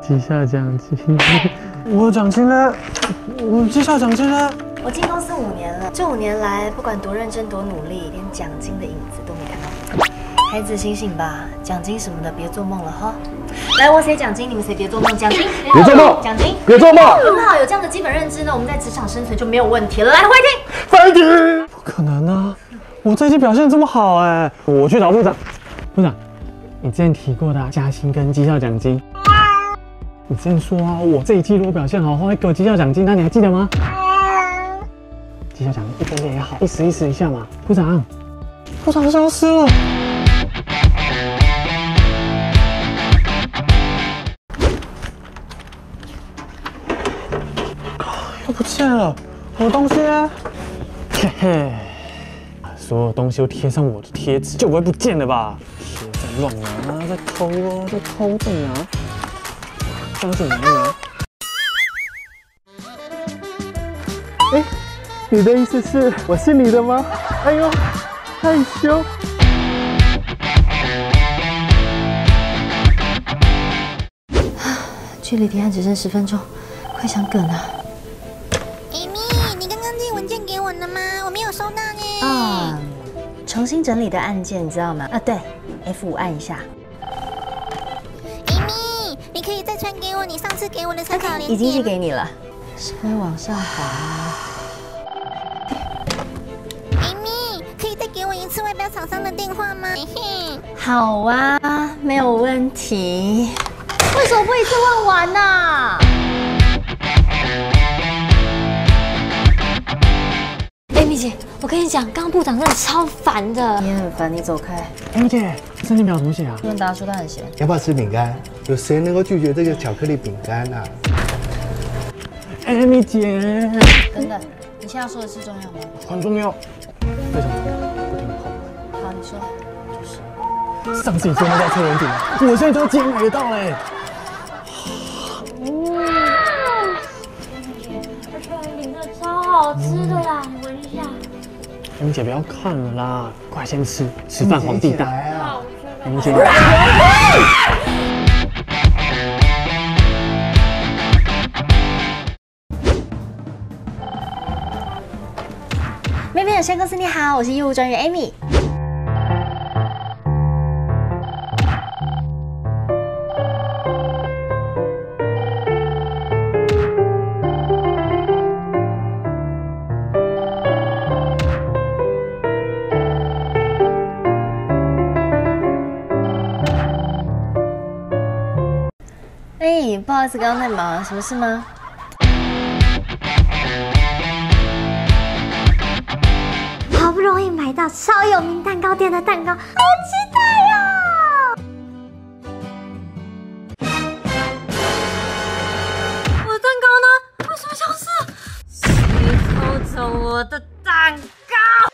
绩效奖金，我有奖金呢，我绩效奖金呢？ 我进公司5年了，这5年来，不管多认真多努力，连奖金的影子都没看到。孩子醒醒吧，奖金什么的别做梦了哈。来，我写奖金，你们谁别做梦？奖金别做梦， 奖金别做梦。 很好，有这样的基本认知呢，我们在职场生存就没有问题了。来，回听。 翻题。不可能啊！我这一季表现这么好哎，我去找部长。部长，你之前提过的加薪跟绩效奖金。你之前说啊，我这一季如果表现好，会给我绩效奖金，那你还记得吗？绩效奖金一点点也好，意思一下嘛。部长，部长消失了。又不见了，我的东西呢？嘿嘿，所有东西都贴上我的贴纸，就不会不见了吧？别再乱拿，再偷啊，再偷再拿，这样子拿一拿。哎，你的意思是我是你的吗？哎呦，害羞。 距离提案只剩10分钟，快想梗啊！ Amy， 你刚刚寄文件给我了吗？我没有收到耶。 啊，重新整理的案件，你知道吗？啊，对 ，F5按一下。 Amy， 你可以再传给我你上次给我的参考链接。 已经寄给你了，稍微往下滑。 Amy， 可以再给我一次外标厂商的电话吗？嘿嘿。 好啊，没有问题。为什么不一次问完呢？Amy 姐，我跟你讲，刚刚部长真的超烦的。你也很烦，你走开。 Amy 姐，申请表怎么写啊？ 问答说他很闲。 要不要吃饼干？有谁能够拒绝这个巧克力饼干啊 ？Amy 姐， 等等，你现在说的是重要吗？ 很重要，非常重要，不听话。 好，你说。 就是上次你说那道车轮饼，我现在就要今天买得到嘞。 超好吃的啦，你闻一下。 Amy 姐不要看了啦，快先吃，吃饭皇帝大。Amy 姐。 妹妹有限公司你好，我是业务专员 Amy。哎，不好意思，刚刚在忙，什么事吗？ 好不容易买到超有名蛋糕店的蛋糕，好期待哟！我的蛋糕呢？为什么消失了？谁偷走我的蛋糕？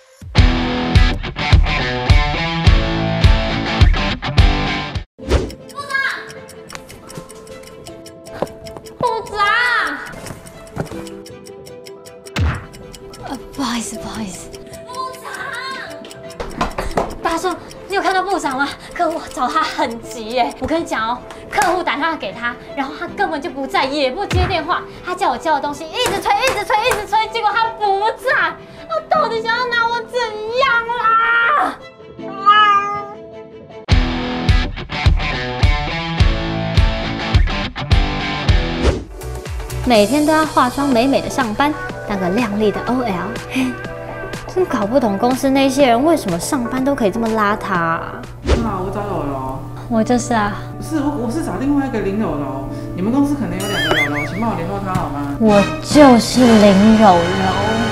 不好意思，不好意思。 部长，大叔，你有看到部长吗？客户找他很急耶。我跟你讲哦，客户打电话给他，然后他根本就不在，也不接电话。他叫我交的东西，一直催，结果他不在。他到底想要拿我怎样啦？每天都要化妆美美的上班，当个靓丽的 OL。真搞不懂公司那些人为什么上班都可以这么邋遢啊！ 我找柔柔， 我就是啊。 不是我是找另外一个林柔柔，你们公司可能有2个柔柔，请帮我联络她好吗？ 我就是林柔柔。